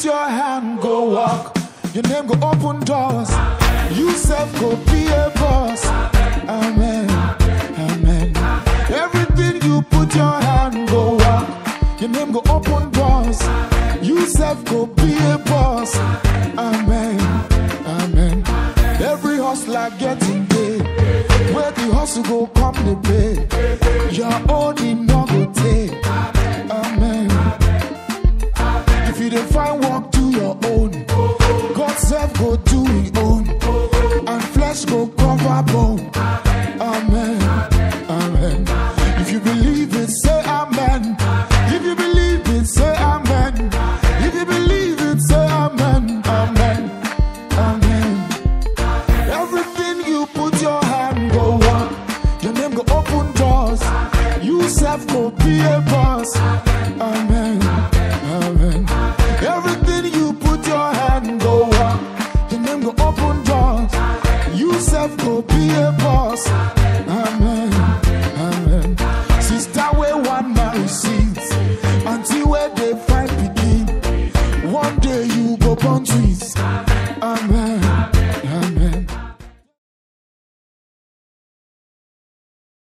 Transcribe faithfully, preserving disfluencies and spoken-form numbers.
put your hand, go walk. Your name go open doors. You self go be a boss. Amen, amen. Everything you put your hand, go walk. Your name go open doors. You self go be a boss. Amen, amen. Every hustler getting paid. Where the hustle go come the pay. Your own in no go take. Amen. If you don't find work, do your own. God self go do his own. And flesh go cover bone. Amen, amen. If you believe it, say amen. If you believe it, say amen. If you believe it, say amen, amen, amen. Everything you put your hand, go on. Your name go open doors. You self go be a boss. Amen, amen. Everything you put your hand, go on. Your name go open doors. You self go be a boss. Amen.